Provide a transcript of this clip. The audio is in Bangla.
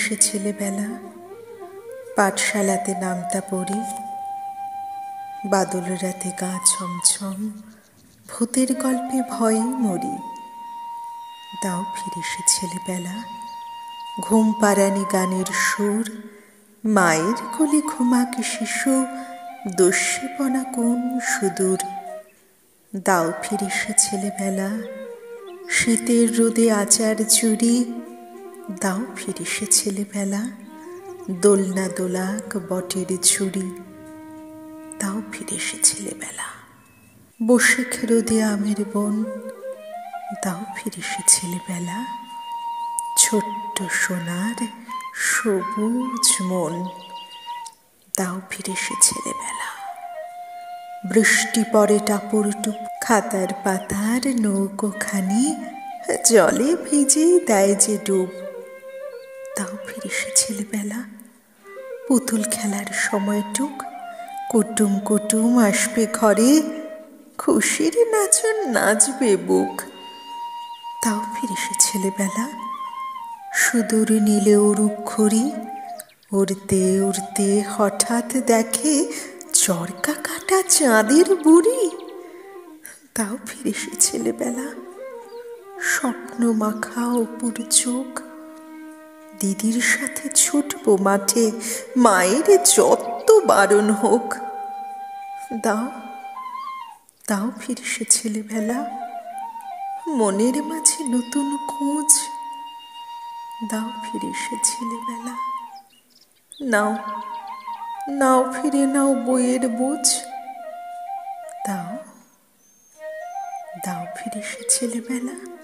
সে ছেলেবেলা, পাঠশালাতে নামতা পড়ি, বাদল রাতে গা ছমছম, ভূতের গল্পে ভয়ে মরি। দাও ফিরে সে ছেলেবেলা, ঘুম পাড়ানি গানের সুর, মায়ের কোলে ঘুমাকে শিশু, দস্যিপনা কোন সুদূর। দাও ফিরে সে ছেলেবেলা, শীতের রোদে আচার চুরি, দাও ফিরে সে ছেলেবেলা, দোলনা দোলাক বটের ঝুড়ি। দাও ফিরে সে ছেলেবেলা, বসে রোদে আমের বন, দাও ফিরে সে ছেলেবেলা, ছোট্ট সোনার সবুজ মন। দাও ফিরে সে ছেলেবেলা, বৃষ্টি পড়ে টাপুর টুপ, খাতার পাতার নৌকোখানি জলে ভিজে দেয় যে ডুব। দাও ফিরে সে ছেলেবেলা, পুতুল খেলার সময়টুক, কুটুম কুটুম আসবে ঘরে, খুশির নাচন নাচবে বুক। দাও ফিরে সে ছেলেবেলা, সুদূর নীলে উড়ুক্ষরি, উড়তে উড়তে হঠাৎ দেখে চরকা কাটা চাঁদের বুড়ি। দাও ফিরে সে ছেলেবেলা, স্বপ্ন মাখা অপুর চোখ, দিদির সাথে ছুটবো মাঠে, মায়ের যত বারণ হোক। দাও দাও ফিরে সে ছেলেবেলা, মনের মাঝে নতুন খোঁজ। দাও ফিরে সে ছেলেবেলা, নাও নাও ফিরে নাও বইয়ের বোঝ। দাও দাও ফিরে সে ছেলেবেলা।